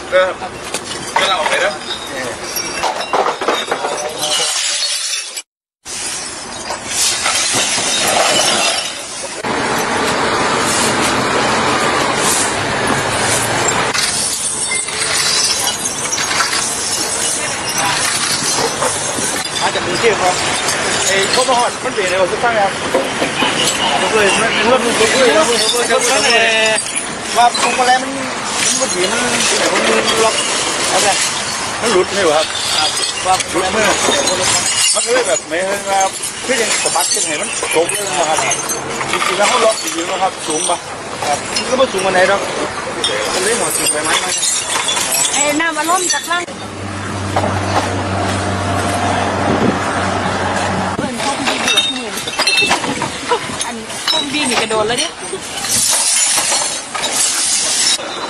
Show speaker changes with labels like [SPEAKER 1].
[SPEAKER 1] ก็เราออกไปแล้วมาจากกรุงเทพครับไอ้ข้าวหอดมันเปลี่ยนอะไรบ้างครับเลยมันเริ่มรู้เลยแล้วว่าตรงอะไรมันถีมันล็อกอะไรมันหลุดไม่หรอครับว่าหลุดมือมันก็เลยแบบไม่ครับคือยังสะบัดยังไงมันตกเลยนะครับจริงๆแล้วเขาล็อกจริงๆนะครับสูงปะครับก็ไม่สูงมาไหนหรอกมันเลยหมดสูงไปไหม
[SPEAKER 2] ไอ้น้ำมันล้มจากล่างอันนี้คงบีนี่กระโดดแล้วเนี่ย